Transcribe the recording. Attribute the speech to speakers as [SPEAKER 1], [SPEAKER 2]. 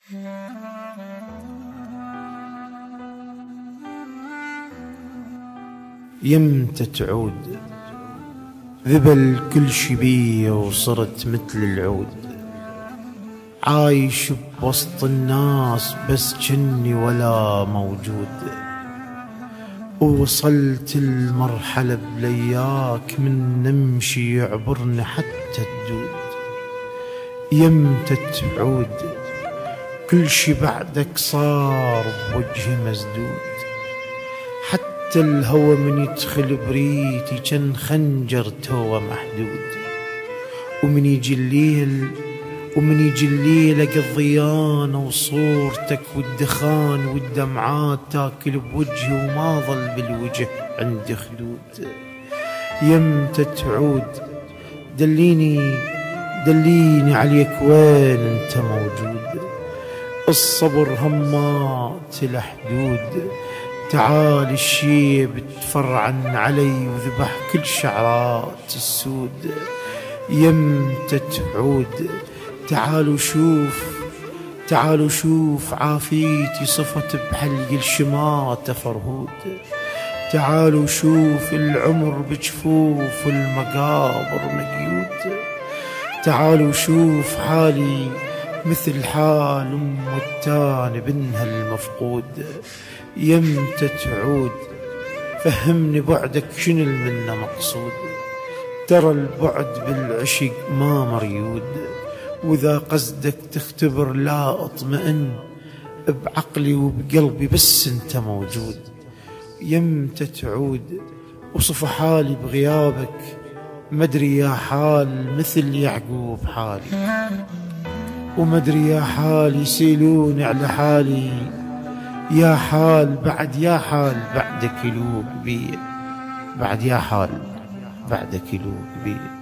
[SPEAKER 1] يمتى تعود؟ ذبل كل شي بي وصرت مثل العود، عايش بوسط الناس بس جني ولا موجود. ووصلت المرحلة بلياك من نمشي يعبرني حتى الدود. يمتى تعود؟ كل شي بعدك صار بوجهي مسدود، حتى الهوى من يدخل بريتي كان خنجر توه محدود. ومن يجي الليل اقضي انا وصورتك والدخان والدمعات تاكل بوجهي وما ظل بالوجه عندي خدود. يمتى تعود؟ دليني عليك وين انت موجود. الصبر همات الحدود، تعال الشيب تفرعن علي وذبح كل شعرات السود. يمتى تعود؟ تعالوا شوف عافيتي صفت بحلق الشمات فرهود. تعالوا شوف العمر بجفوف المقابر مقيود. تعالوا شوف حالي مثل حال أم التاني بنها المفقود. يمتى تعود؟ فهمني بعدك شنو المنة مقصود. ترى البعد بالعشق ما مريود، وإذا قصدك تختبر لا اطمئن، بعقلي وبقلبي بس انت موجود. يمتى تعود؟ وصف حالي بغيابك، مدري يا حال مثل يعقوب حالي، ومدري يا حال يسيلوني على حالي. يا حال بعدك يلوق بي، بعد يا حال بعدك يلوق بي.